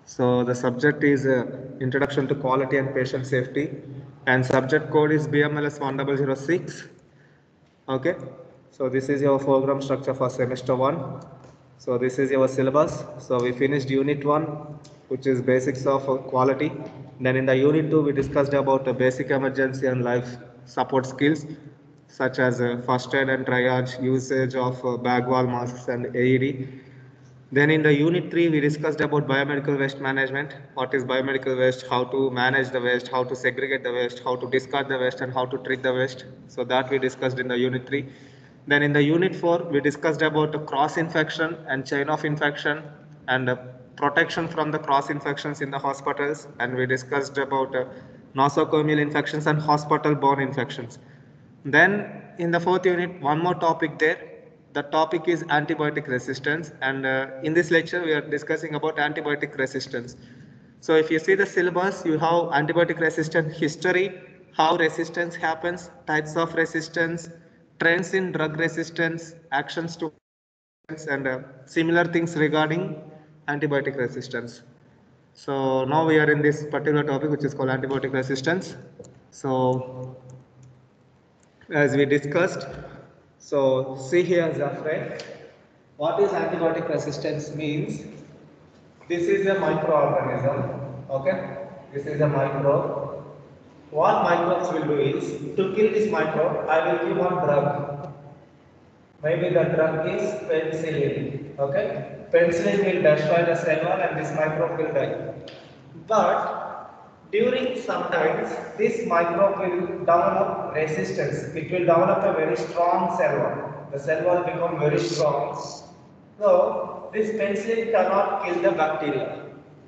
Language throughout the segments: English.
So the subject is Introduction to Quality and Patient Safety, and subject code is BMLS 1006. Okay, so this is your program structure for semester 1. So this is your syllabus. So we finished unit 1, which is basics of quality. Then in the unit 2 we discussed about the basic emergency and life support skills such as first aid and triage, usage of bag wall masks and AED. Then in the unit 3, we discussed about biomedical waste management. What is biomedical waste, how to manage the waste, how to segregate the waste, how to discard the waste and how to treat the waste. So that we discussed in the unit 3. Then in the unit 4, we discussed about cross infection and chain of infection and protection from the cross infections in the hospitals. And we discussed about nosocomial infections and hospital borne infections. Then in the fourth unit, one more topic there. The topic is antibiotic resistance, and in this lecture we are discussing about antibiotic resistance. So if you see the syllabus, you have antibiotic resistance history, how resistance happens, types of resistance, trends in drug resistance, actions to and similar things regarding antibiotic resistance. So now we are in this particular topic which is called antibiotic resistance. So as we discussed. So see here, Zafre, what is antibiotic resistance means? This is a microorganism, okay? This is a microbe. What microbes will do is, to kill this microbe, I will give one drug. Maybe the drug is penicillin, okay? Penicillin will destroy the cell wall and this microbe will die. But during sometimes this microbe will develop resistance. It will develop a very strong cell wall. The cell wall become very strong. So this penicillin cannot kill the bacteria.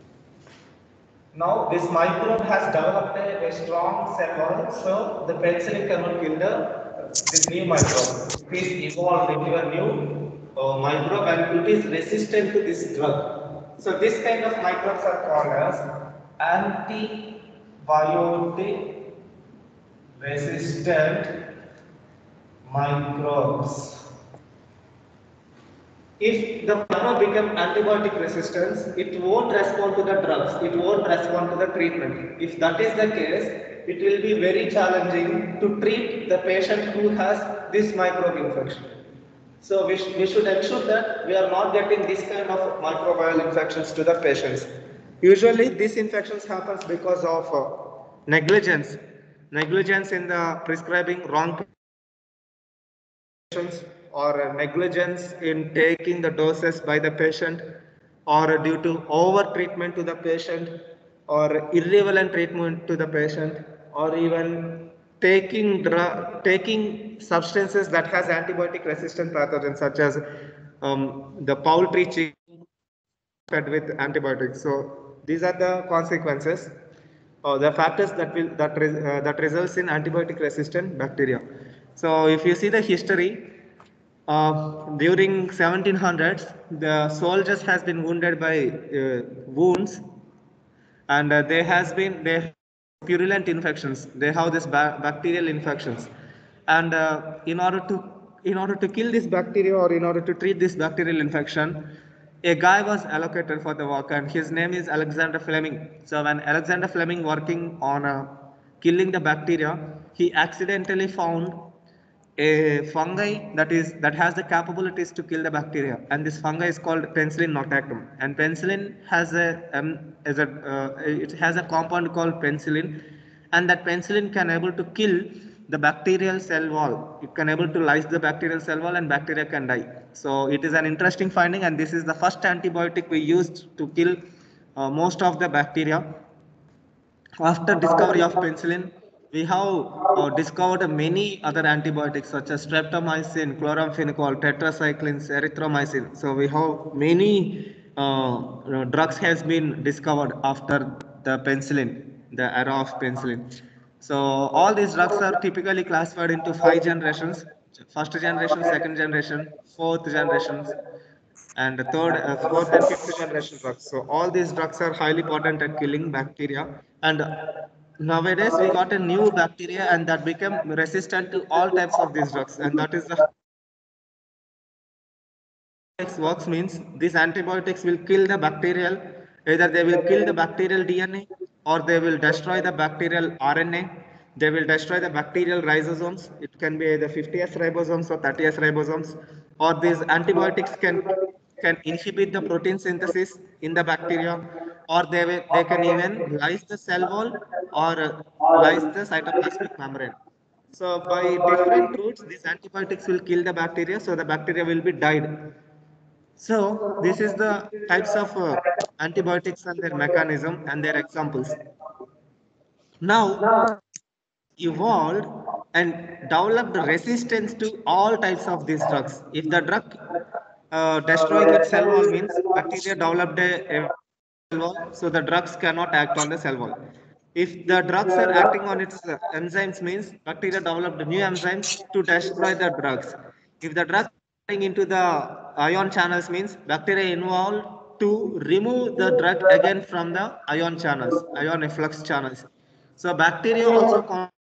Now this microbe has developed a strong cell wall, so the penicillin cannot kill this new microbe. It is evolved into a new microbe and it is resistant to this drug. So this kind of microbes are called as antibiotic resistant microbes. If the microbe becomes antibiotic resistance, it won't respond to the drugs, it won't respond to the treatment. If that is the case, it will be very challenging to treat the patient who has this microbe infection. So we should ensure that we are not getting this kind of microbial infections to the patients. Usually these infections happens because of negligence. Negligence in the prescribing wrong or negligence in taking the doses by the patient or due to over treatment to the patient or irrelevant treatment to the patient or even taking substances that has antibiotic resistant pathogens such as the poultry chicken fed with antibiotics. So these are the consequences, the factors that results in antibiotic resistant bacteria. So if you see the history, during 1700s, the soldiers has been wounded by wounds, and they purulent infections. They have this bacterial infections, and in order to kill this bacteria or in order to treat this bacterial infection, a guy was allocated for the work, and his name is Alexander Fleming. So when Alexander Fleming working on killing the bacteria, he accidentally found a fungi that has the capabilities to kill the bacteria, and this fungi is called Penicillin notatum. And penicillin has it has a compound called penicillin, and that penicillin can able to kill the bacterial cell wall. It can able to lyse the bacterial cell wall and bacteria can die. So it is an interesting finding, and this is the first antibiotic we used to kill most of the bacteria. After discovery of penicillin, we have discovered many other antibiotics such as streptomycin, chloramphenicol, tetracyclines, erythromycin. So we have many drugs has been discovered after the penicillin, the era of penicillin. So all these drugs are typically classified into 5 generations: first generation, second generation, fourth generations, and the fourth and fifth generation drugs. So all these drugs are highly potent at killing bacteria. And nowadays we got a new bacteria and that became resistant to all types of these drugs. And that is the works means these antibiotics will kill the bacterial Either they will kill the bacterial DNA or they will destroy the bacterial RNA. They will destroy the bacterial ribosomes. It can be either 50S ribosomes or 30S ribosomes. Or these antibiotics can inhibit the protein synthesis in the bacteria, or they can even lyse the cell wall or lyse the cytoplasmic membrane. So by different routes, these antibiotics will kill the bacteria, so the bacteria will be died. So this is the types of antibiotics and their mechanism and their examples. Now evolved and developed resistance to all types of these drugs. If the drug destroying its cell wall means bacteria developed a cell wall, so the drugs cannot act on the cell wall. If the drugs are acting on its enzymes means bacteria developed new enzymes to destroy the drugs. If the drugs are getting into the ion channels means bacteria involved to remove the drug again from the ion channels, ion efflux channels. So bacteria also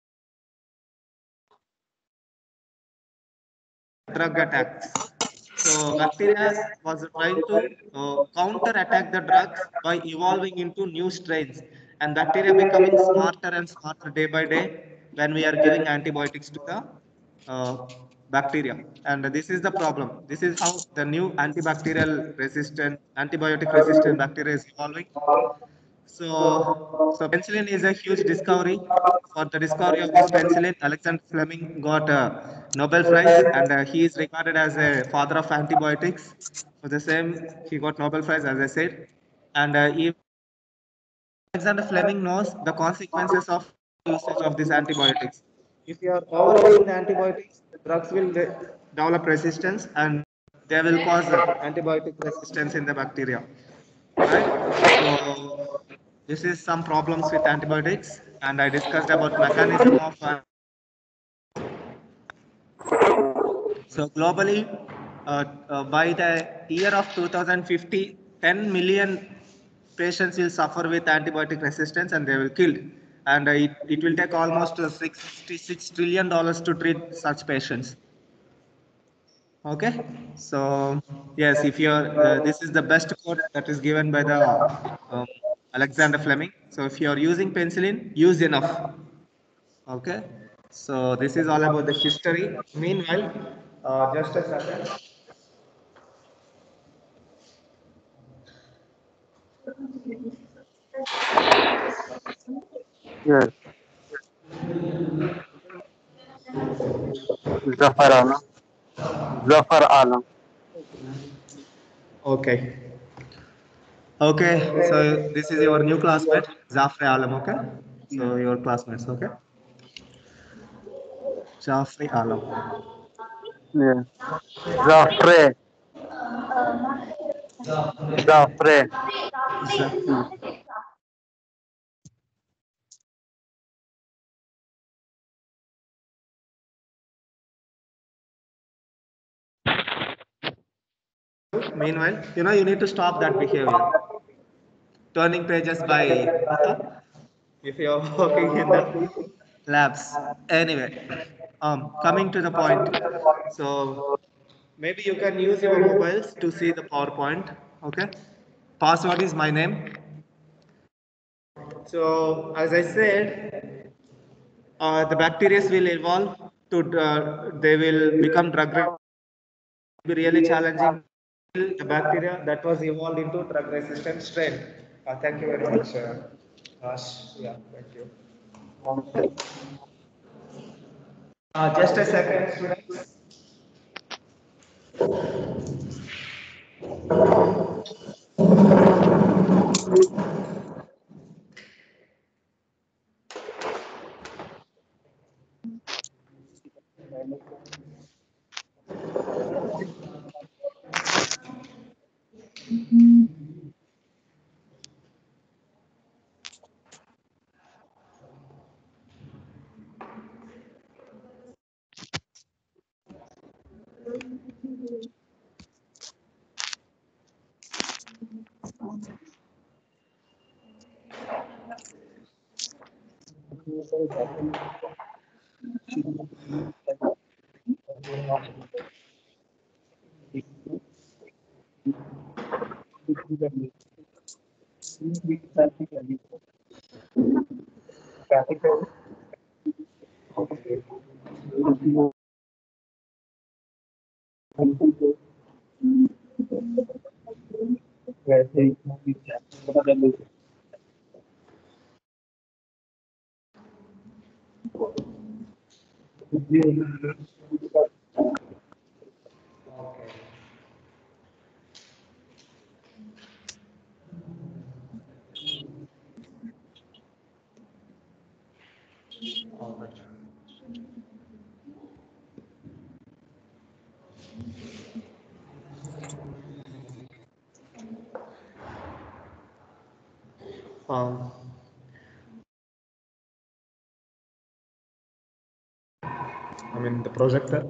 drug attacks. So bacteria was trying to counter attack the drugs by evolving into new strains, and bacteria becoming smarter and smarter day by day when we are giving antibiotics to the uh, bacteria. And this is the problem. This is how the new antibacterial resistant, antibiotic resistant bacteria is evolving. So penicillin is a huge discovery. For the discovery of this penicillin, Alexander Fleming got a Nobel Prize, and he is regarded as a father of antibiotics. For the same, he got Nobel Prize, as I said. And Alexander Fleming knows the consequences of usage of these antibiotics. If you are overusing the antibiotics, the drugs will develop resistance, and they will cause antibiotic resistance in the bacteria. Right? So this is some problems with antibiotics, and I discussed about mechanism of so globally, by the year of 2050, 10 million patients will suffer with antibiotic resistance and they will killed. And it will take almost $66 trillion to treat such patients. Okay, so yes, if you're this is the best quote that is given by the um, Alexander Fleming. So if you're using penicillin, use enough. Okay, so this is all about the history. Meanwhile, just a second. Yes, Zafar Alam. Zafar Alam. Okay. Okay, so this is your new classmate, Zafri Alam, okay? So your classmates, okay? Jafri Alam. Yes. Zafre. Zafre. Za- Meanwhile, you need to stop that behavior. Turning pages by if you're working in the labs. Anyway, coming to the point. So maybe you can use your mobiles to see the PowerPoint, okay? Password is my name. So as I said, the bacteria will evolve to they will become drug be really challenging. The bacteria that was evolved into drug resistant strain. Thank you very much, Ash. Yeah, thank you. Just a second, students. Um, I mean the projector.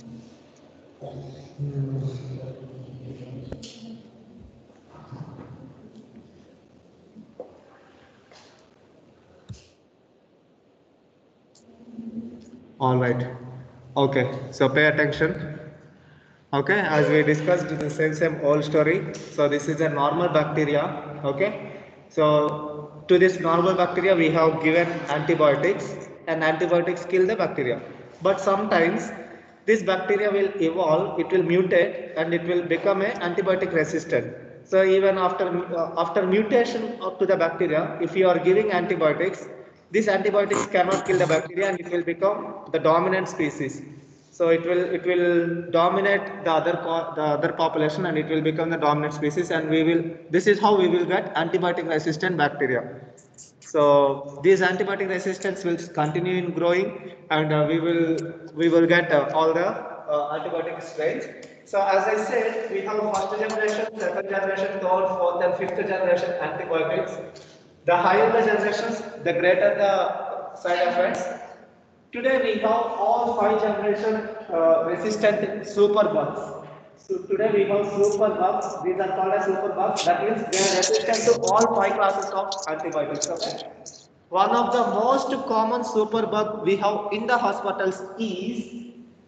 All right. Okay. So pay attention. Okay, as we discussed the same old story. So this is a normal bacteria. Okay, so to this normal bacteria we have given antibiotics, and antibiotics kill the bacteria. But sometimes this bacteria will evolve, it will mutate, and it will become a antibiotic resistant. So even after mutation to the bacteria, if you are giving antibiotics, these antibiotics cannot kill the bacteria, and it will become the dominant species. So it will dominate the other population, and it will become the dominant species, and this is how we will get antibiotic resistant bacteria. So these antibiotic resistance will continue in growing, and we will get all the antibiotic strains. So as I said, we have first generation, second generation, third, fourth, and fifth generation antibiotics. The higher the generations, the greater the side effects. Today we have all 5 generation resistant superbugs. So today we have superbugs. These are called as superbugs. That means they are resistant to all 5 classes of antibiotics. Okay. One of the most common superbug we have in the hospitals is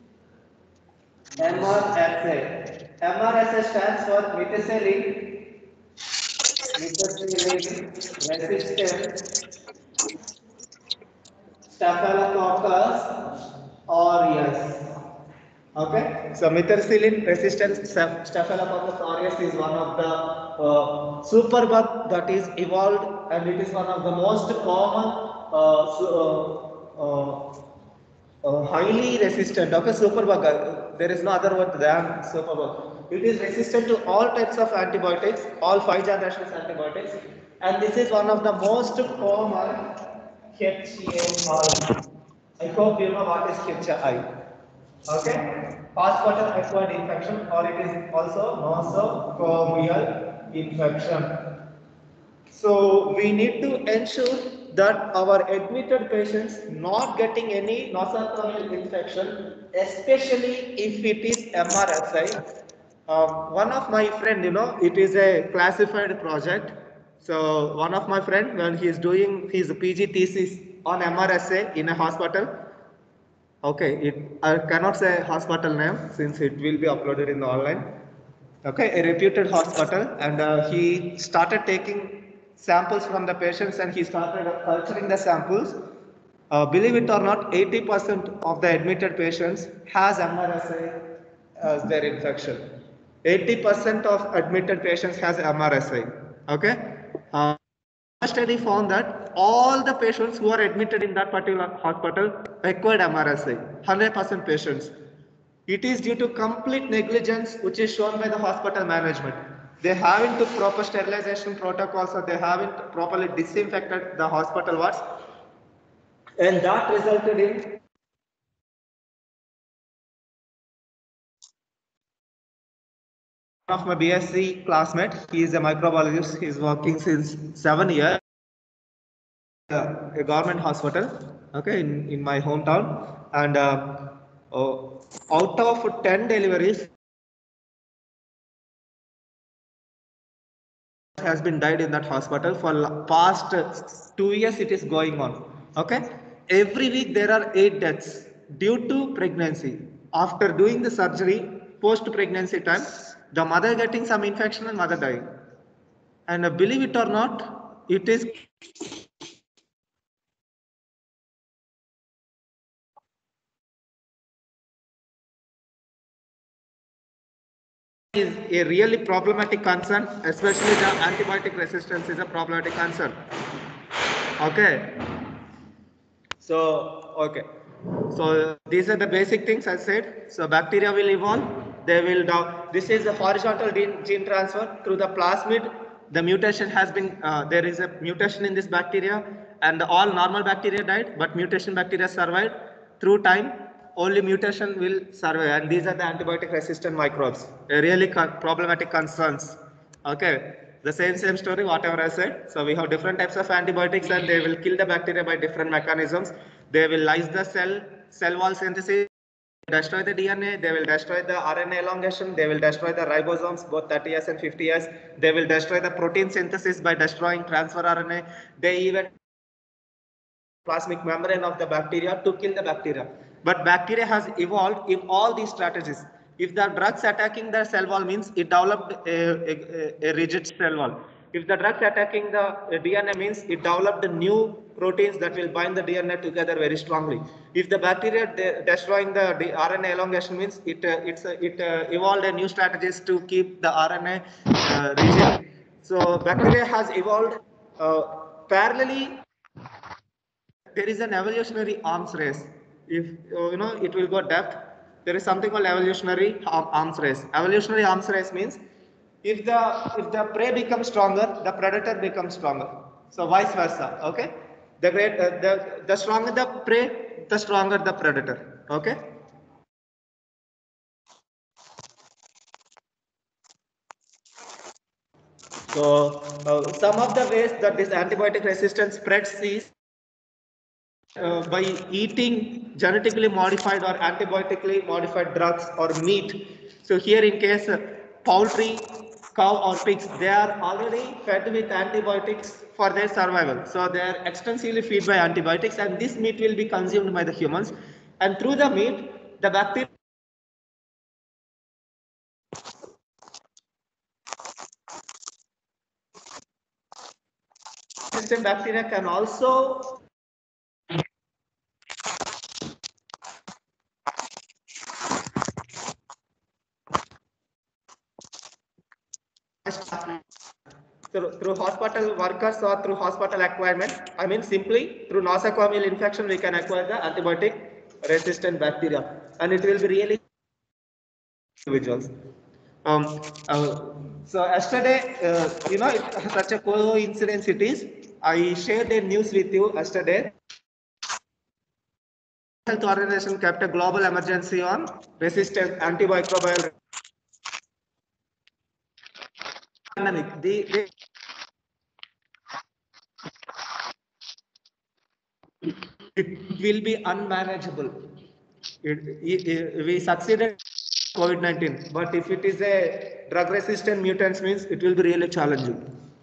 MRSA. MRSA stands for methicillin resistant Staphylococcus aureus. Okay, so methicillin resistant Staphylococcus aureus is one of the superbug that is evolved, and it is one of the most common highly resistant. Okay, superbug. There is no other word than superbug. It is resistant to all types of antibiotics, all 5 generations antibiotics, and this is one of the most common HAI. I hope you know what is HAI. Okay, hospital acquired infection, or it is also nosocomial infection. So we need to ensure that our admitted patients not getting any nosocomial infection, especially if it is MRSI. One of my friend, it is a classified project. So one of my friend, when he is doing his PG thesis on MRSA in a hospital. Okay, I cannot say hospital name since it will be uploaded in the online. Okay, a reputed hospital, and he started taking samples from the patients, and he started culturing the samples. Believe it or not, 80% of the admitted patients has MRSA as their infection. 80% of admitted patients has MRSA. Okay. A study found that all the patients who are admitted in that particular hospital acquired MRSA, 100% patients. It is due to complete negligence which is shown by the hospital management. They haven't took proper sterilization protocols, or they haven't properly disinfected the hospital wards, and that resulted in one of my BSc classmate. He is a microbiologist. He is working since 7 years. A government hospital, okay, in my hometown, and out of 10 deliveries has been died in that hospital for past 2 years. It is going on. Okay, every week there are 8 deaths due to pregnancy. After doing the surgery, post pregnancy time, the mother getting some infection and mother dying. And believe it or not, it is a really problematic concern, especially the antibiotic resistance is a problematic concern. Okay. So, okay. So these are the basic things I said. So bacteria will evolve. They will now. This is a horizontal gene transfer through the plasmid. The mutation has been. There is a mutation in this bacteria, and all normal bacteria died, but mutation bacteria survived. Through time, only mutation will survive, and these are the antibiotic resistant microbes. A really problematic concerns. Okay, the same story, whatever I said. So we have different types of antibiotics, and they will kill the bacteria by different mechanisms. They will lyse the cell wall synthesis, destroy the DNA, they will destroy the RNA elongation, they will destroy the ribosomes, both 30S and 50S. They will destroy the protein synthesis by destroying transfer RNA. They even plasmic membrane of the bacteria to kill the bacteria. But bacteria has evolved in all these strategies. If the drugs attacking the cell wall means it developed a rigid cell wall. If the drugs attacking the DNA means it developed new proteins that will bind the DNA together very strongly. If the bacteria destroying the RNA elongation means it evolved a new strategies to keep the RNA rigid. So bacteria has evolved parallelly. There is an evolutionary arms race. If it will go depth. There is something called evolutionary arms race. Evolutionary arms race means if the prey becomes stronger, the predator becomes stronger. So vice versa. Okay, the stronger the prey, the stronger the predator. Okay. So some of the ways that this antibiotic resistance spreads is by eating genetically modified or antibiotically modified drugs or meat. So here in case poultry, cow or pigs, they are already fed with antibiotics for their survival. So they are extensively fed by antibiotics, and this meat will be consumed by the humans. And through the meat, the bacteria resistant bacteria can also through hospital workers or through hospital acquirement. I mean simply through nosocomial infection we can acquire the antibiotic resistant bacteria, and it will be really individuals. So yesterday, such a coincidence it is. I shared a news with you yesterday. Health Organization kept a global emergency on resistant antimicrobial pandemic. It will be unmanageable. We succeeded COVID-19, but if it is a drug-resistant mutants means it will be really challenging.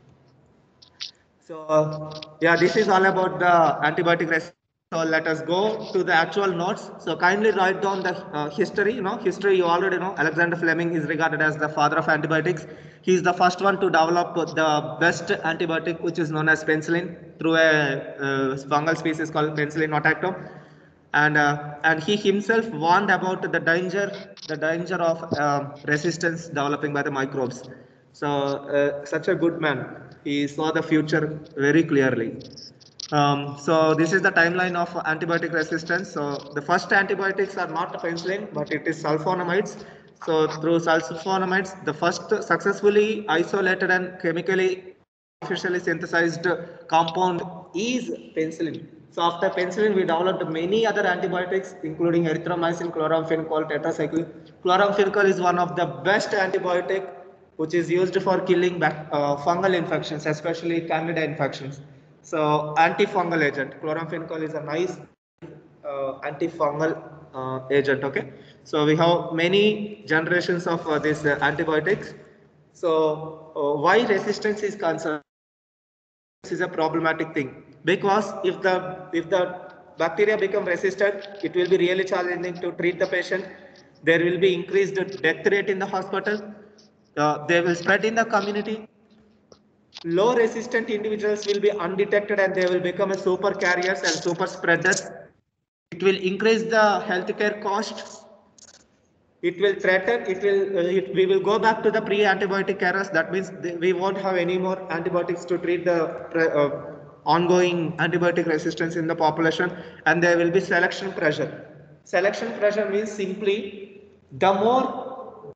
So yeah, this is all about the antibiotic resistance. So let us go to the actual notes. So kindly write down the history. History you already know. Alexander Fleming is regarded as the father of antibiotics. He is the first one to develop the best antibiotic, which is known as penicillin, through a fungal species called Penicillium notatum. And he himself warned about the danger of resistance developing by the microbes. So such a good man. He saw the future very clearly. So this is the timeline of antibiotic resistance. So the first antibiotics are not penicillin, but it is sulfonamides. So through sulfonamides, the first successfully isolated and chemically artificially synthesized compound is penicillin. So after penicillin, we developed many other antibiotics, including erythromycin, chloramphenicol, tetracycline. Chloramphenicol is one of the best antibiotic which is used for killing fungal infections, especially Candida infections. So antifungal agent, chloramphenicol is a nice antifungal agent. Okay, so we have many generations of these antibiotics. So why resistance is concerned? This is a problematic thing, because if the bacteria become resistant, it will be really challenging to treat the patient. There will be increased death rate in the hospital. They will spread in the community. low resistant individuals will be undetected and they will become a super carriers and super spreaders. It will increase the healthcare cost. It will threaten, we will go back to the pre-antibiotic eras. That means we won't have any more antibiotics to treat the ongoing antibiotic resistance in the population, and there will be selection pressure. Selection pressure means simply the more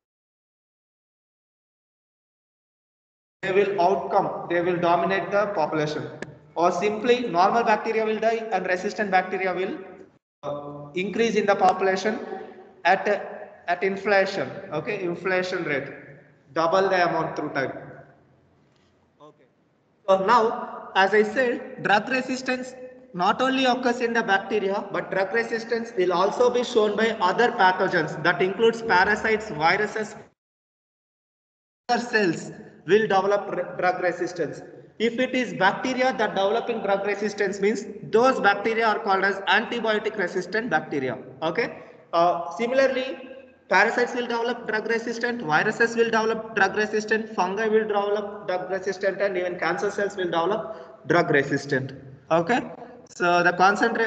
they will dominate the population, or simply normal bacteria will die and resistant bacteria will increase in the population at inflation. Okay, inflation rate, double the amount through time. Okay. So now, as I said, drug resistance not only occurs in the bacteria, but drug resistance will also be shown by other pathogens. That includes parasites, viruses, cells will develop drug resistance. If it is bacteria that developing drug resistance, means those bacteria are called as antibiotic resistant bacteria. Okay. Similarly, parasites will develop drug resistant, viruses will develop drug resistant, fungi will develop drug resistant, and even cancer cells will develop drug resistant. Okay. So the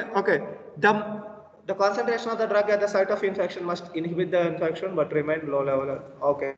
the concentration of the drug at the site of infection must inhibit the infection but remain low level. Okay.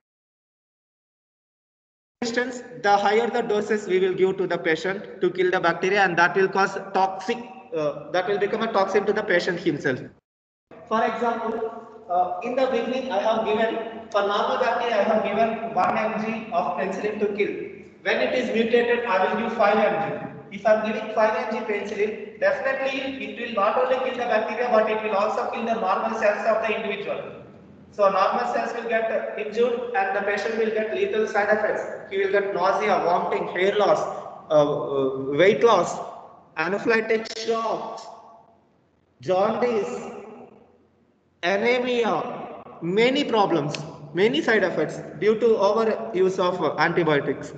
Instance, the higher the doses we will give to the patient to kill the bacteria, and that will cause toxic, that will become a toxin to the patient himself. For example, in the beginning I have given, for normal bacteria I have given 1 mg of penicillin to kill. When it is mutated, I will give 5 mg. If I am giving 5 mg penicillin, definitely it will not only kill the bacteria, but it will also kill the normal cells of the individual. So normal cells will get injured and the patient will get lethal side effects. He will get nausea, vomiting, hair loss, weight loss, anaphylactic shock, jaundice, anemia, many problems, many side effects due to overuse of antibiotics.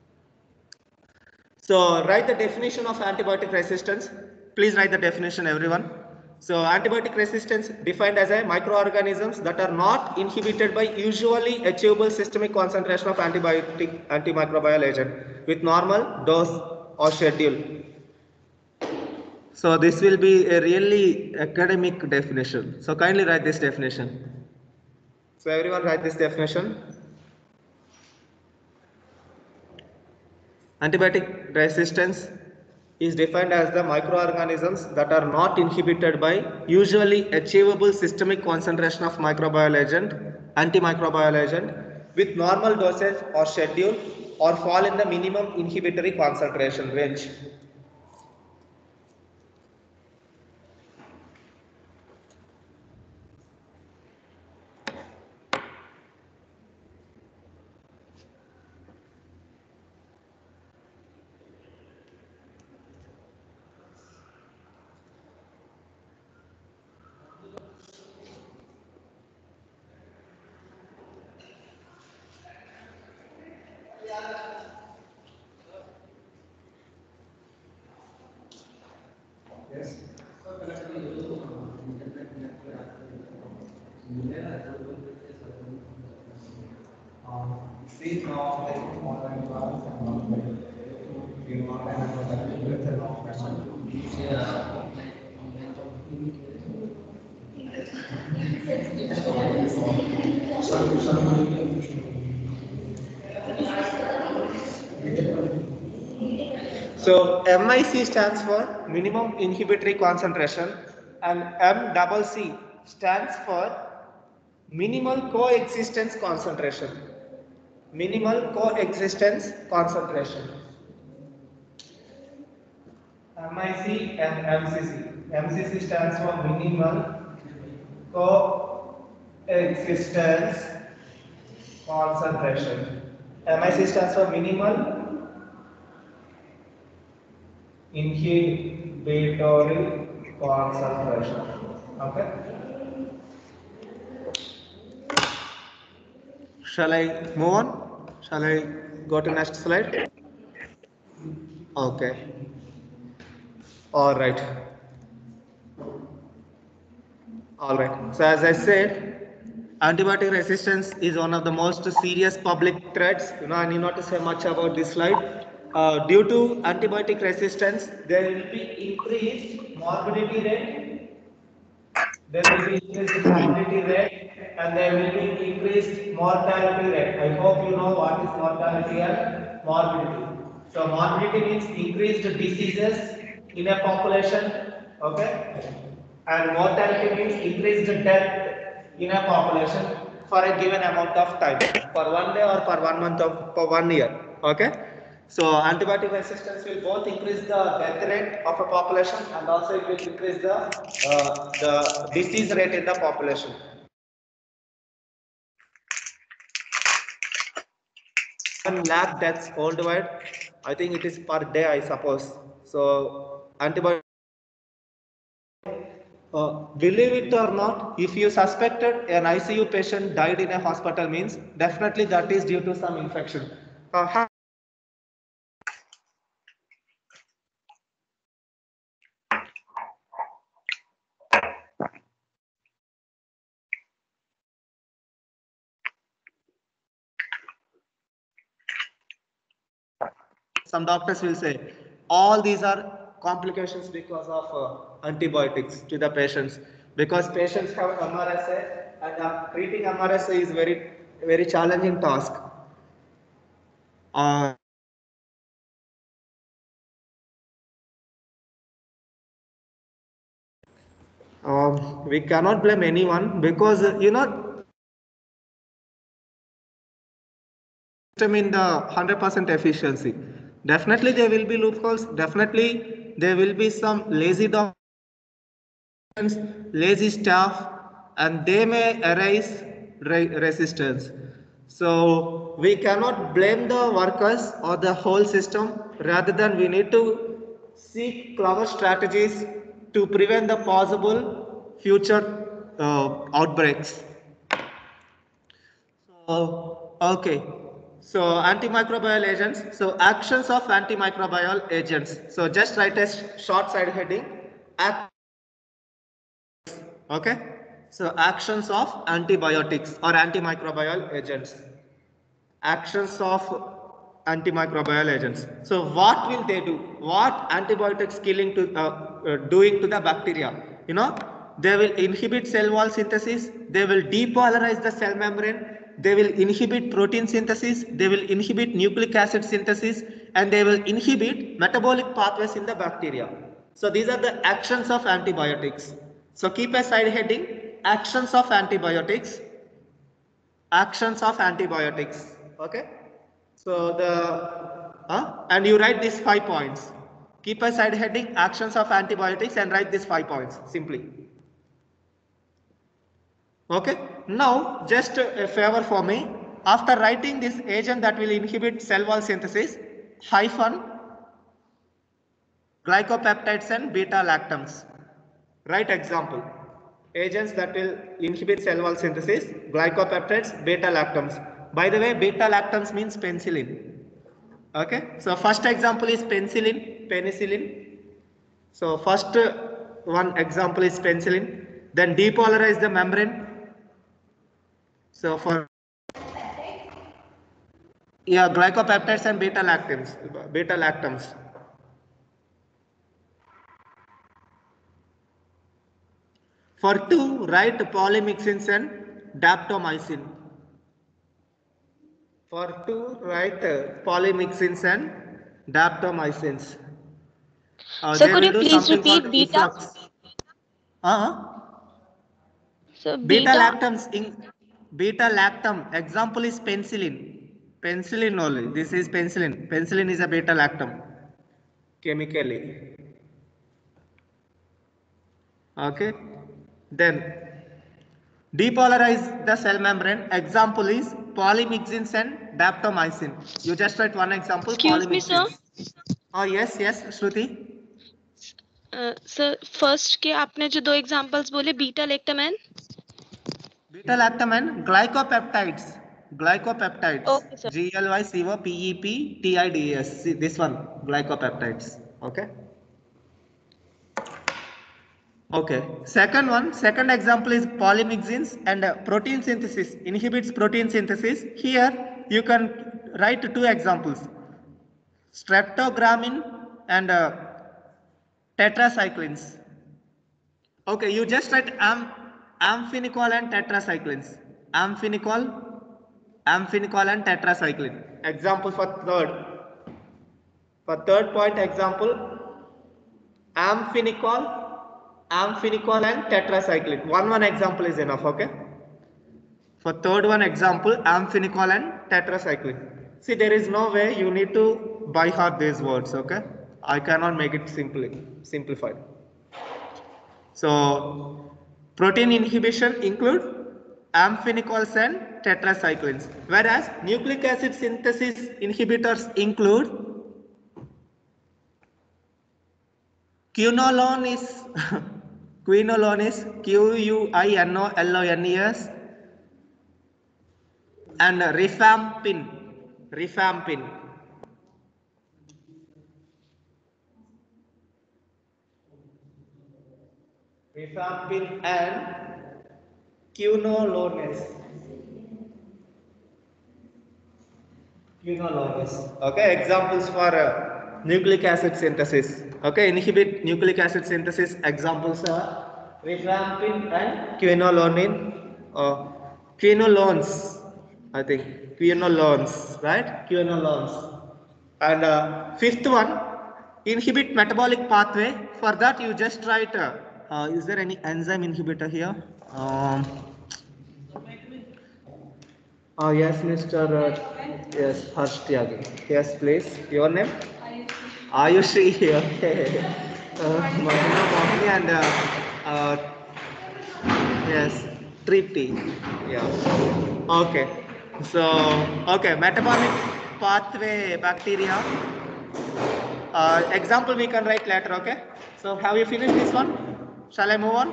So write the definition of antibiotic resistance. Please write the definition, everyone. So antibiotic resistance defined as a microorganisms that are not inhibited by usually achievable systemic concentration of antimicrobial agent with normal dose or schedule. So this will be a really academic definition. So kindly write this definition. So everyone write this definition. Antibiotic resistance is defined as the microorganisms that are not inhibited by usually achievable systemic concentration of microbial agent, antimicrobial agent with normal dosage or schedule or fall in the minimum inhibitory concentration range. Yes. See now, like online class and online, in online and with an offline. So MIC stands for minimum inhibitory concentration and MCC stands for minimal coexistence concentration. Minimal coexistence concentration. MIC and MCC. MCC stands for minimal coexistence concentration. MIC stands for minimal inhibitory concentration. Okay. Shall I move on? Shall I go to next slide? Okay. All right. All right. So as I said, antibiotic resistance is one of the most serious public threats. I need not to say much about this slide. due to antibiotic resistance, there will be increased morbidity rate. There will be increased morbidity rate and there will be increased mortality rate. I hope you know what is mortality and morbidity. So morbidity means increased diseases in a population, okay? And mortality means increased death in a population for a given amount of time, for 1 day or for 1 month or for 1 year, okay? So antibiotic resistance will both increase the death rate of a population and also it will increase the disease rate in the population. And lakh deaths worldwide. I think it is per day, I suppose. So antibiotic. Believe it or not, if you suspected an ICU patient died in a hospital means definitely that is due to some infection. Some doctors will say all these are complications because of antibiotics to the patients, because patients have MRSA and treating MRSA is very challenging task. We cannot blame anyone because in the 100% efficiency. Definitely there will be loopholes. Definitely there will be some lazy doctors, lazy staff, and they may arise resistance. So we cannot blame the workers or the whole system. Rather than we need to seek clever strategies to prevent the possible future outbreaks. Okay. So antimicrobial agents. So actions of antimicrobial agents. So just write a short side heading. Okay. So actions of antibiotics or antimicrobial agents. Actions of antimicrobial agents. So what will they do? What antibiotics killing to doing to the bacteria? They will inhibit cell wall synthesis. They will depolarize the cell membrane. They will inhibit protein synthesis. They will inhibit nucleic acid synthesis, and they will inhibit metabolic pathways in the bacteria. So these are the actions of antibiotics. So keep a side heading: actions of antibiotics. Actions of antibiotics. Okay. So and you write these 5 points. Keep a side heading: actions of antibiotics, and write these 5 points simply. Okay. Now just a favor for me. After writing this agent that will inhibit cell wall synthesis, hyphen glycopeptides and beta lactams. Write example. Agents that will inhibit cell wall synthesis, glycopeptides, beta lactams. By the way, beta lactams means penicillin. Okay. So first example is penicillin. So first one example is penicillin. Then depolarize the membrane. So for glycopeptides and beta lactams. For 2, write polymyxins and daptomycin. For 2, write polymyxins and daptomycins. So could you please repeat beta? So beta lactam. Example is penicillin. Penicillin only. This is penicillin. Penicillin is a beta lactam. Chemically. Okay. Then depolarize the cell membrane. Example is polymyxins and daptomycin. You just write one example. Excuse me, sir. Yes, Shruti. Sir, first के आपने जो 2 examples बोले beta lactam and glycopeptides. Okay, sir. GLYCOPEPTIDES. See this one, glycopeptides. Okay. Okay. Second example is polymyxins and protein synthesis. Inhibits protein synthesis. Here you can write 2 examples. streptogramin and tetracyclines. Okay, you just write amphenicol and tetracyclines. Amphenicol and tetracycline. Example for third. For third point example, amphenicol and tetracycline. One example is enough, okay? For third one example, amphenicol and tetracycline. See, there is no way you need to by heart these words, okay? I cannot make it simplified. So, protein inhibition include amphenicols and tetracyclines, whereas nucleic acid synthesis inhibitors include quinolones, QUINOLONES, and rifampin. Rifampin and quinolones. Okay, examples for nucleic acid synthesis. Okay, inhibit nucleic acid synthesis. Examples are rifampin and quinolones. I think quinolones, right? Quinolones. And fifth one, inhibit metabolic pathway. For that, you just write. Is there any enzyme inhibitor here? Yes, Mr. Yes, Harsh Tyagi. Yes, please. Your name? Ayushi. Okay. Mahina Mohini and yes, Tripti. Yeah. Okay. So, okay, metabolic pathway bacteria. Example we can write later. Okay. So, have you finished this one? Shall I move on?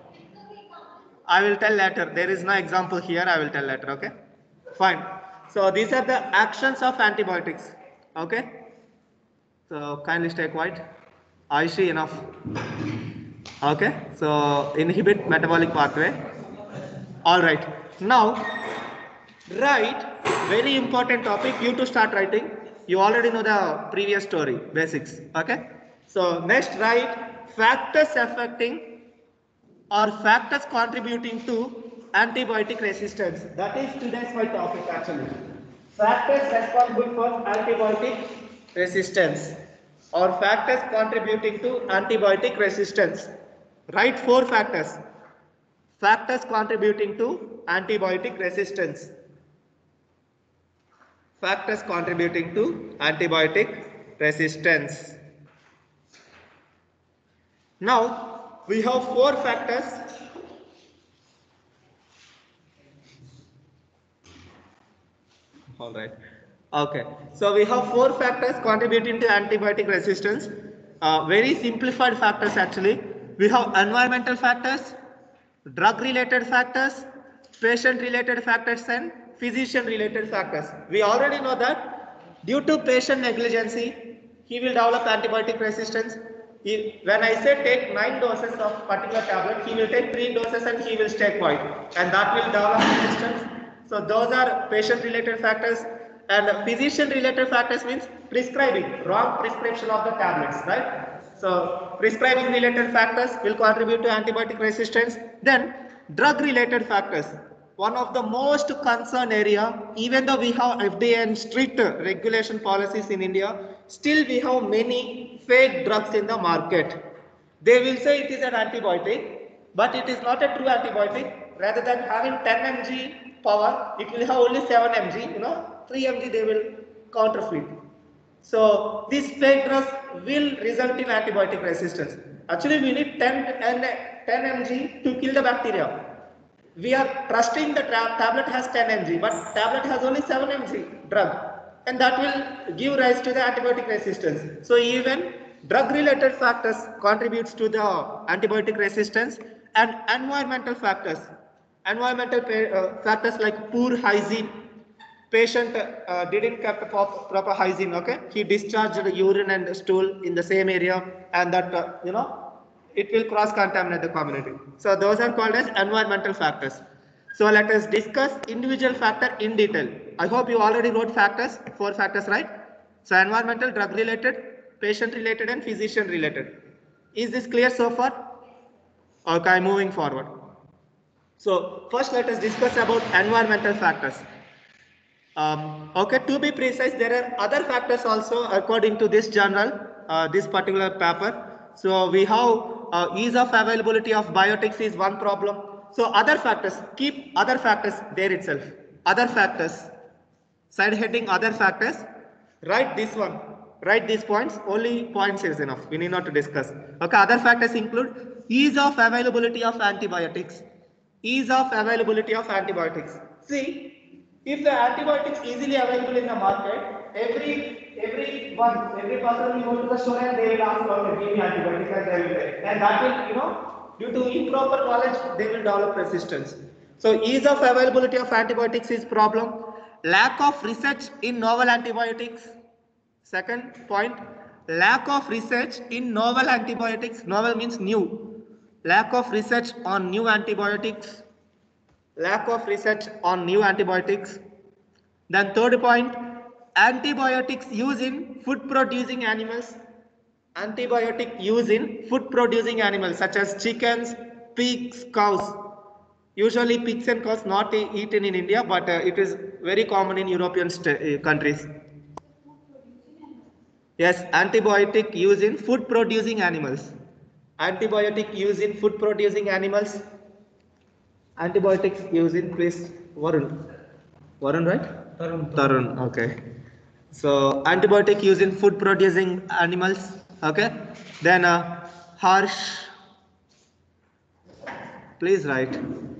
I will tell later. There is no example here. I will tell later. Okay. Fine. So these are the actions of antibiotics. Okay. So kindly stay quiet. I see enough. Okay. So inhibit metabolic pathway. All right. Now write very important topic. You to start writing. You already know the previous story basics. Okay. So next write factors affecting or factors contributing to antibiotic resistance. That is today's my topic actually. Factors responsible for antibiotic resistance or factors contributing to antibiotic resistance. Write 4 factors. Factors contributing to antibiotic resistance. Factors contributing to antibiotic resistance. Now we have 4 factors. All right. Okay. So we have 4 factors contributing to antibiotic resistance. Very simplified factors actually. We have environmental factors, drug-related factors, patient-related factors, and physician-related factors. We already know that due to patient negligence, he will develop antibiotic resistance. When I say take 9 doses of particular tablet, he will take 3 doses and he will stay quiet, and that will develop resistance. So those are patient-related factors, and physician-related factors means prescribing, wrong prescription of the tablets, right? So prescribing-related factors will contribute to antibiotic resistance. Then drug-related factors, one of the most concerned area. Even though we have FDA and strict regulation policies in India, still we have many fake drugs in the market. They will say it is an antibiotic, but it is not a true antibiotic. Rather than having 10 mg power, it will have only 7 mg, 3 mg they will counterfeit. So these fake drugs will result in antibiotic resistance. Actually, we need 10 mg to kill the bacteria. We are trusting the tablet has 10 mg, but tablet has only 7 mg drug, and that will give rise to the antibiotic resistance. So even drug-related factors contributes to the antibiotic resistance, and environmental factors. Environmental factors like poor hygiene. Patient didn't keep proper hygiene. Okay, he discharged urine and stool in the same area, and that it will cross-contaminate the community. So those are called as environmental factors. So let us discuss individual factor in detail. I hope you already wrote factors, 4 factors, right? So environmental, drug related, patient related and physician related. Is this clear so far? Okay, moving forward. So first let us discuss about environmental factors. Okay, to be precise, there are other factors also according to this journal, this particular paper. So we have ease of availability of biotics is one problem. So other factors, keep other factors there itself. Other factors, side heading other factors, write this one, write these points, only points is enough, we need not to discuss. Okay, other factors include ease of availability of antibiotics. Ease of availability of antibiotics. See, if the antibiotics easily available in the market, every person will go to the store and they will ask for give me antibiotics and they will take. And that will, due to improper knowledge, they will develop resistance. So ease of availability of antibiotics is problem. Lack of research in novel antibiotics. Second point, lack of research in novel antibiotics. Novel means new. Lack of research on new antibiotics. Lack of research on new antibiotics. Then third point, antibiotics used in food producing animals. Antibiotic use in food producing animals such as chickens, pigs, cows. Usually pigs and cows not eaten in India, but it is very common in European countries. Yes, antibiotic use in food producing animals. Antibiotic use in food producing animals. Antibiotics use in, please, Varun. Varun, right? Tarun, okay. So antibiotic use in food producing animals, okay. Then harsh, please write.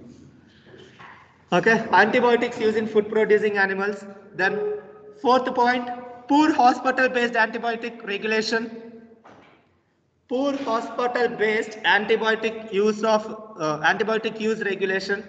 Okay, antibiotics used in food producing animals. Then fourth point, poor hospital based antibiotic regulation. Poor hospital based antibiotic use of antibiotic use regulation.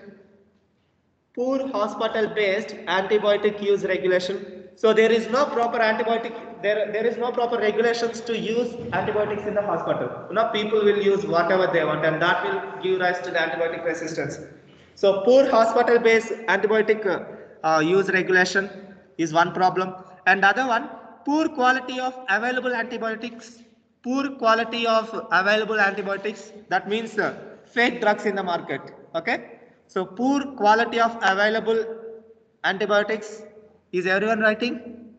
Poor hospital based antibiotic use regulation. So there is no proper antibiotic, there is no proper regulations to use antibiotics in the hospital. People will use whatever they want and that will give rise to the antibiotic resistance. So poor hospital based antibiotic use regulation is one problem. And other one, poor quality of available antibiotics. Poor quality of available antibiotics, that means fake drugs in the market. Okay. So poor quality of available antibiotics. Is everyone writing?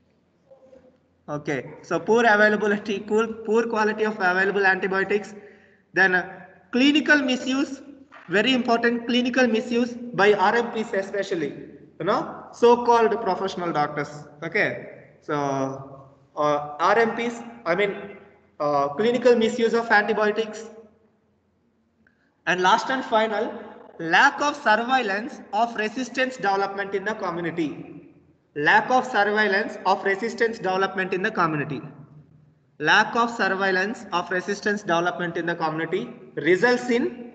Okay. So poor availability, poor quality of available antibiotics. Then clinical misuse, very important, clinical misuse by RMPs especially, so-called professional doctors. Okay. So RMPs, I mean clinical misuse of antibiotics. And last and final, lack of surveillance of resistance development in the community. Lack of surveillance of resistance development in the community. Lack of surveillance of resistance development in the community results in,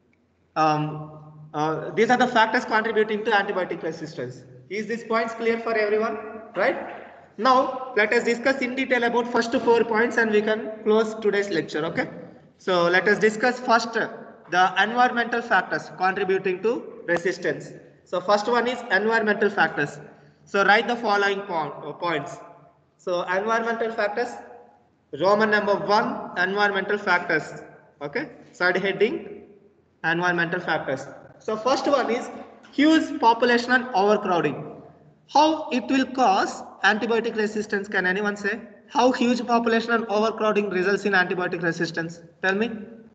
these are the factors contributing to antibiotic resistance. Is this points clear for everyone? Right? Now, let us discuss in detail about first 4 points and we can close today's lecture. Okay? So, let us discuss first the environmental factors contributing to resistance. So, first one is environmental factors. So, write the following points. So, environmental factors, Roman number 1, environmental factors. Okay? Side heading, environmental factors. So, first one is huge population and overcrowding. How it will cause antibiotic resistance? Can anyone say? How huge population and overcrowding results in antibiotic resistance? Tell me.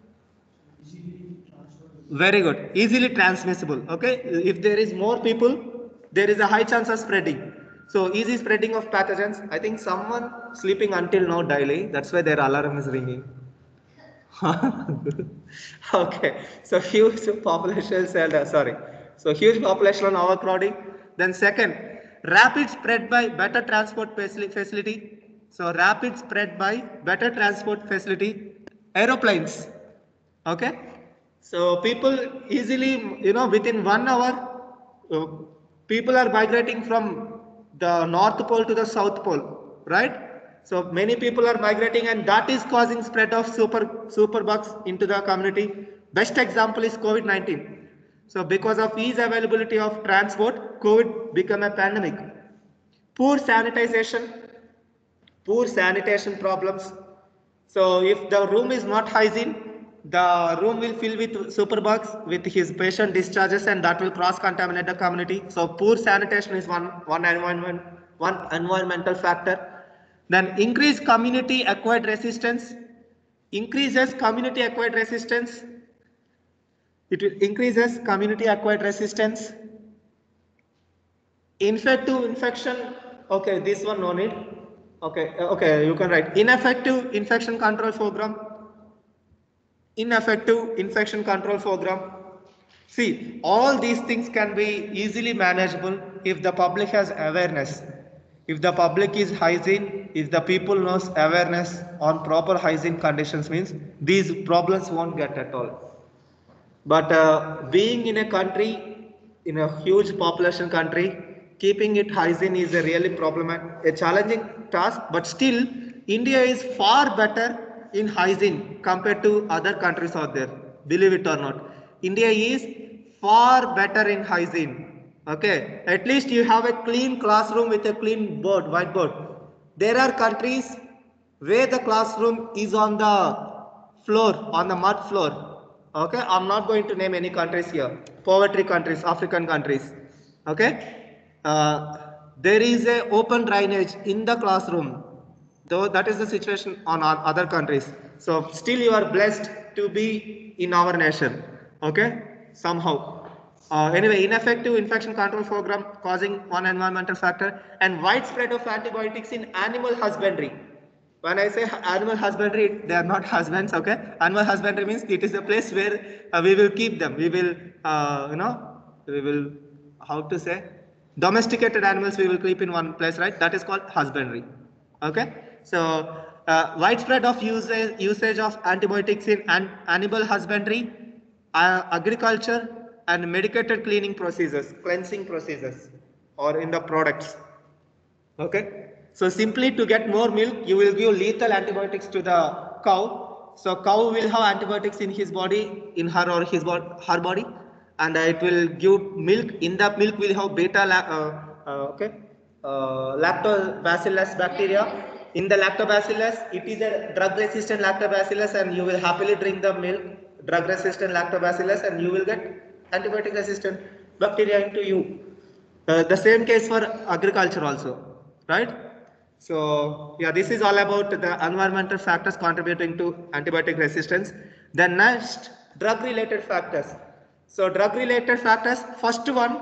Very good. Easily transmissible. Okay. If there is more people, there is a high chance of spreading. So easy spreading of pathogens. I think someone sleeping until now daily. That's why their alarm is ringing. Okay. So huge population So huge population and overcrowding. Then second, rapid spread by better transport facility. So rapid spread by better transport facility. Aeroplanes. Okay. So people easily, within 1 hour, people are migrating from the North Pole to the South Pole, right? So many people are migrating and that is causing spread of superbugs into the community. Best example is COVID-19. So because of ease availability of transport, COVID became a pandemic. Poor sanitization. poor sanitation problems. So if the room is not hygiene, the room will fill with superbugs with his patient discharges, and that will cross contaminate the community. So poor sanitation is one environmental factor. Then increased community acquired resistance. Increases community acquired resistance. It will increases community acquired resistance. Infective infection. Okay, this one no need. Okay, you can write ineffective infection control program. Ineffective infection control program. See, all these things can be easily manageable if the public has awareness. If the public is hygiene, if the people knows awareness on proper hygiene conditions, means these problems won't get at all. But being in a country, in a huge population country, keeping it hygiene is a really problematic, a challenging task. But still, India is far better in hygiene compared to other countries out there. Believe it or not, India is far better in hygiene. Okay, at least you have a clean classroom with a clean board, whiteboard. There are countries where the classroom is on the floor, on the mud floor. Okay, I'm not going to name any countries here. Poverty countries, African countries. Okay, there is a open drainage in the classroom. Though that is the situation on other countries. So still you are blessed to be in our nation. Okay, somehow. Anyway, ineffective infection control program causing one environmental factor, and widespread of antibiotics in animal husbandry. When I say animal husbandry, they are not husbands, okay? Animal husbandry means it is a place where we will keep them. We will, we will, how to say, domesticated animals we will keep in one place, right? That is called husbandry, okay? So, widespread of usage of antibiotics in animal husbandry, agriculture, and medicated cleaning procedures, cleansing procedures, or in the products, okay? So simply to get more milk, you will give lethal antibiotics to the cow. So cow will have antibiotics in his body, in her or her body, and it will give milk. In the milk will have lactobacillus bacteria. In the lactobacillus, it is a drug-resistant lactobacillus, and you will happily drink the milk, drug-resistant lactobacillus, and you will get antibiotic-resistant bacteria into you. The same case for agriculture also, right? So yeah, this is all about the environmental factors contributing to antibiotic resistance. The next, drug related factors. So drug related factors, first one,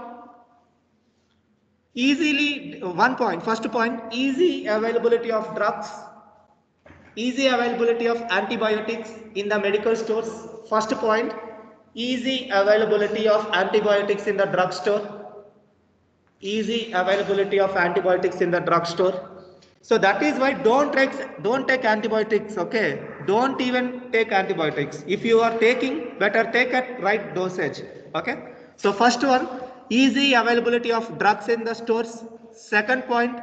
first point, easy availability of drugs, easy availability of antibiotics in the medical stores. First point, easy availability of antibiotics in the drugstore. Easy availability of antibiotics in the drugstore. So that is why don't take antibiotics, okay? Don't even take antibiotics. If you are taking, better take at right dosage, okay? So first one, easy availability of drugs in the stores. Second point,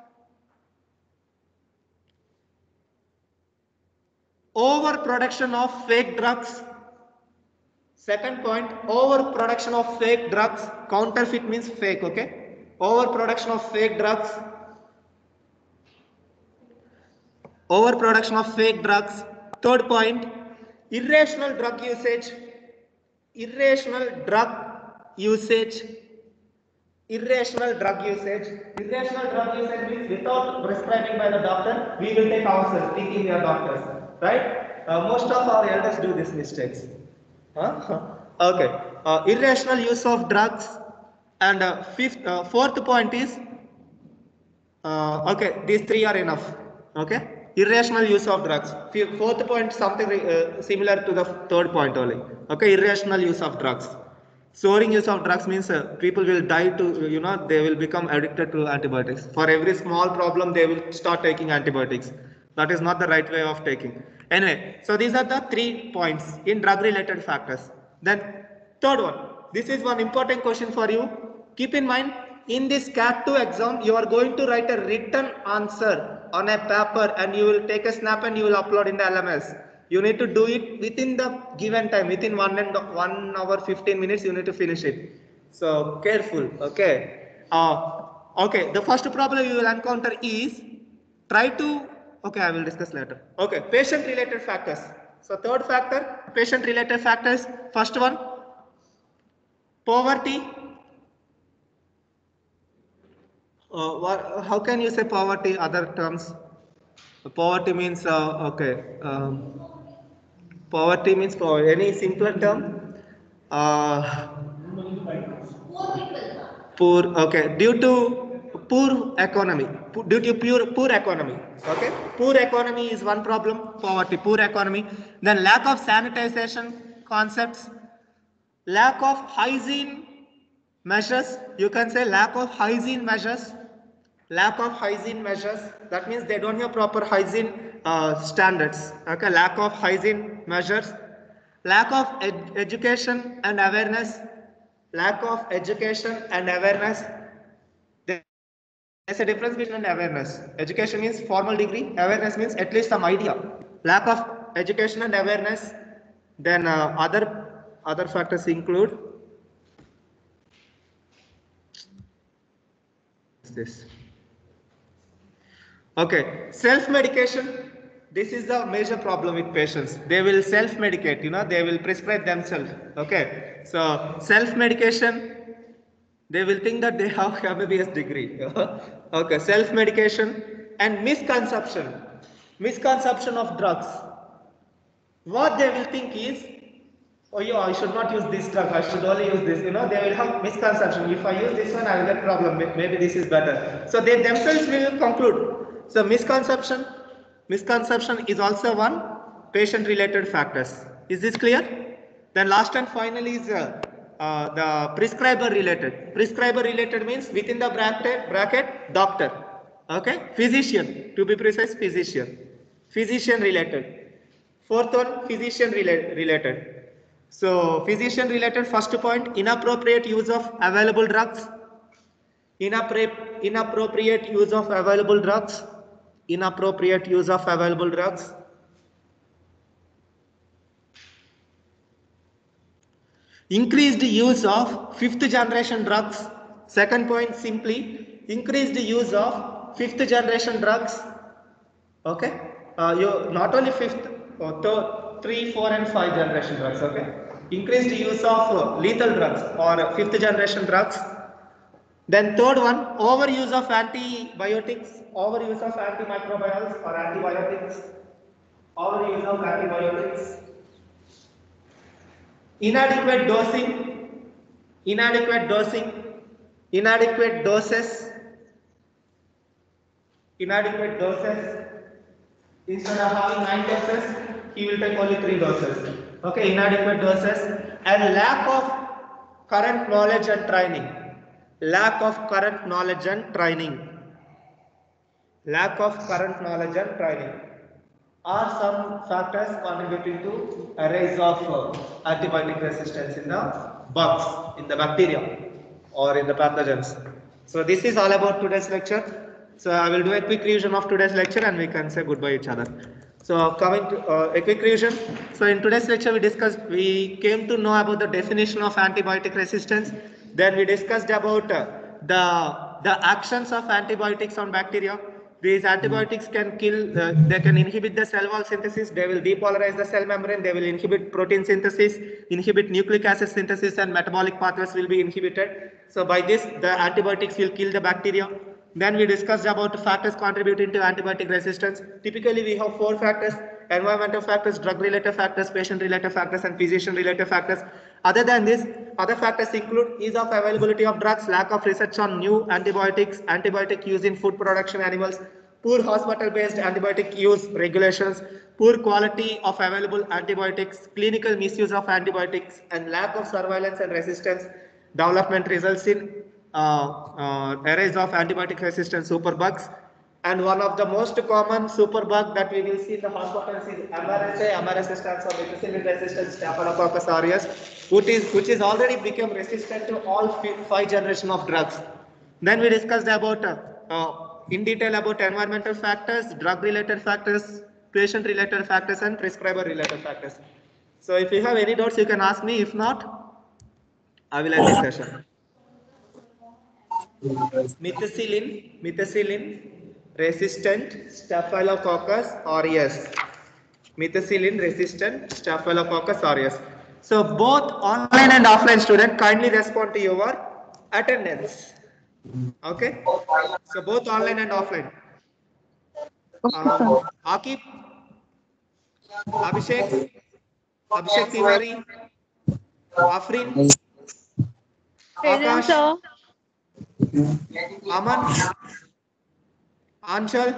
overproduction of fake drugs. Second point, overproduction of fake drugs. Counterfeit means fake, okay? Overproduction of fake drugs. Overproduction of fake drugs. Third point, irrational drug usage. Irrational drug usage. Irrational drug usage. Irrational drug usage means without prescribing by the doctor, we will take ourselves, thinking we are doctors, right? Most of our elders do these mistakes. Okay. Irrational use of drugs. And fourth point is, okay, these three are enough. Okay. Irrational use of drugs. Fourth point, something similar to the third point only. Okay, irrational use of drugs. Soaring use of drugs means people will die to, they will become addicted to antibiotics. For every small problem, they will start taking antibiotics. That is not the right way of taking. Anyway, so these are the 3 points in drug related factors. Then third one, this is one important question for you. Keep in mind, in this CAT 2 exam, you are going to write a written answer on a paper, and you will take a snap and you will upload in the LMS. You need to do it within the given time, within 1 hour 15 minutes, you need to finish it. So careful, okay? Okay, the first problem you will encounter is try to Okay, I will discuss later. Okay, patient related factors. So third factor, patient related factors. First one, poverty. How can you say poverty? Other terms. Poverty means okay. Poverty means any simpler term. Poor. Okay, due to poor economy. Due to poor economy. Okay, poor economy is one problem. Poverty, poor economy. Then lack of sanitization concepts. Lack of hygiene measures. You can say lack of hygiene measures. Lack of hygiene measures, that means they don't have proper hygiene standards. Okay, lack of hygiene measures. Lack of education and awareness. Lack of education and awareness. There's a difference between awareness. Education means formal degree, awareness means at least some idea. Lack of education and awareness. Then other factors include this. Okay, self-medication. This is the major problem with patients. They will self-medicate, they will prescribe themselves. Okay, so self-medication, they will think that they have MBBS degree. Okay, self-medication and misconception of drugs. What they will think is, oh yeah, I should not use this drug, I should only use this. They will have misconception. If I use this one, I will get problem. Maybe this is better. So they themselves will conclude. So misconception is also one patient-related factors. Is this clear? Then last and finally is the prescriber-related. Prescriber-related means within the bracket doctor. Okay, physician. To be precise, physician. Physician-related. Fourth one, physician-related. So physician-related, first point, inappropriate use of available drugs. Inappropriate use of available drugs. Inappropriate use of available drugs. Increased use of fifth generation drugs. Second point, simply increased use of fifth generation drugs. Okay, you not only fifth, three, four, and five generation drugs. Okay, increased use of lethal drugs or fifth generation drugs. Then third one, overuse of antibiotics, overuse of antimicrobials or antibiotics, overuse of antibiotics. Inadequate dosing, inadequate doses, inadequate doses. Instead of having 9 doses, he will take only 3 doses. Okay, inadequate doses and lack of current knowledge and training. Lack of current knowledge and training. Lack of current knowledge and training are some factors contributing to a rise of antibiotic resistance in the bugs, in the bacteria or in the pathogens. So this is all about today's lecture. So I will do a quick revision of today's lecture and we can say goodbye each other. So coming to a quick revision. So in today's lecture we came to know about the definition of antibiotic resistance. Then we discussed about the actions of antibiotics on bacteria. These antibiotics can kill, they can inhibit the cell wall synthesis, they will depolarize the cell membrane, they will inhibit protein synthesis, inhibit nucleic acid synthesis, and metabolic pathways will be inhibited. So by this, the antibiotics will kill the bacteria. Then we discussed about factors contributing to antibiotic resistance. Typically, we have 4 factors: environmental factors, drug-related factors, patient-related factors, and physician-related factors. Other than this, other factors include ease of availability of drugs, lack of research on new antibiotics, antibiotic use in food production animals, poor hospital-based antibiotic use regulations, poor quality of available antibiotics, clinical misuse of antibiotics, and lack of surveillance and resistance development results in arrays of antibiotic resistant superbugs. And one of the most common superbug that we will see in the hospitals is MRSA. MRSA stands for methicillin resistant Staphylococcus aureus, which is already become resistant to all 5 generation of drugs. Then we discussed about in detail about environmental factors, drug-related factors, patient-related factors, and prescriber-related factors. So if you have any doubts, you can ask me. If not, I will end the session. Methicillin resistant Staphylococcus aureus. Methicillin resistant Staphylococcus aureus. So both online and offline student kindly respond to your attendance. Okay. So both online and offline. Akib, Abhishek Tiwari, Afrin, Present, Akash, sir. Aman, Anshal,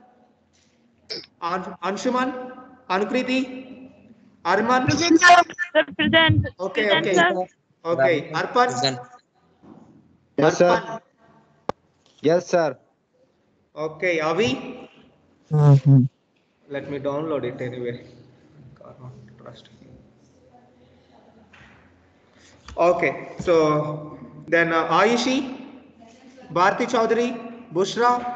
Anshuman, Anukriti, Arman. Present, sir. Present. Okay, Present, okay, sir. okay. Arpan, Yes, sir. Arpan. Yes, sir. Okay, Avi. Let me download it anyway. God, not trust. Okay, so then Ayushi, Bharti Chaudhary, Bushra,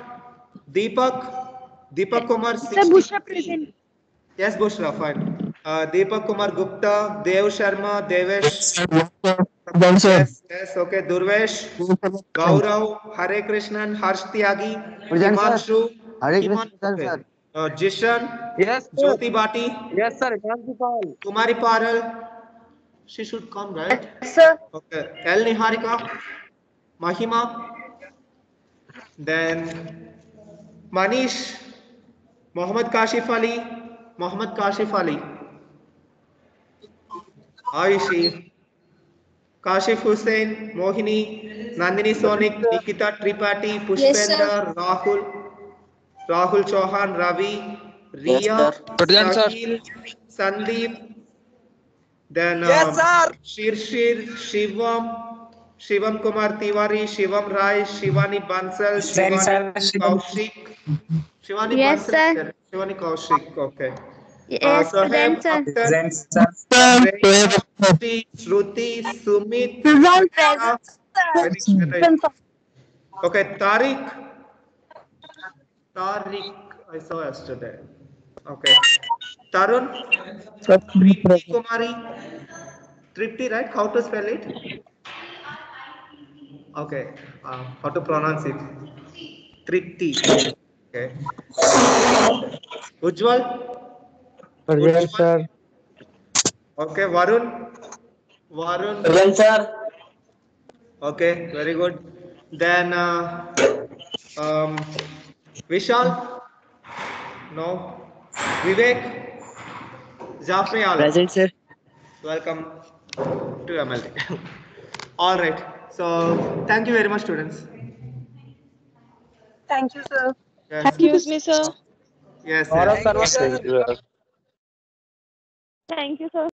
Deepak Kumar Sir, Bushra 63. present. Yes, Bushra, fine. Deepak Kumar Gupta, Dev Sharma, Devesh. Yes, okay. Durvesh, Gaurav, Hare Krishnan, Harsh Tyagi, Present, sir. Himanshu, Hare Himan, Krishna, okay. sir. Jishan, Yes, sir. Jyoti Bati, Yes, sir. Principal. Kumari Paral. She should come, right? Sir. Okay. El Niharika, Mahima, then Manish, Mohammad Kashif Ali, Ayushi, Kashif Hussain, Mohini, Nandini Sonik, Nikita Tripathi, Pushpender, Rahul Chauhan, Ravi, Riya, Present, sir. Sahil, Sandeep, then Yes, sir. Shirshir, Shivam Kumar Tiwari, Shivam Rai, Shivani Bansal, Shivani Kaushik. Shivani Yes, Bansal, sir. Shivani Kaushik, okay. Yes, Sohaib present, sir. Akhtar, Shreya, Shruti, Sumit, Present, Shweta, present. very right. Okay, Tariq, I saw yesterday. Okay. Tarun, Tripti Kumari, Tripti, right? How to spell it? Okay. How to pronounce it? Tripti. Okay. Ujjwal, Present, sir. okay. Varun, Present, sir. okay. Very good. Then Vishal, no. Vivek, Jafri Alam. Present, sir. Welcome to MLT. All right. So thank you very much, students. Thank you, sir. Yes. Excuse me, sir. Yes. Gaurav Yes. sir. Thank you, sir.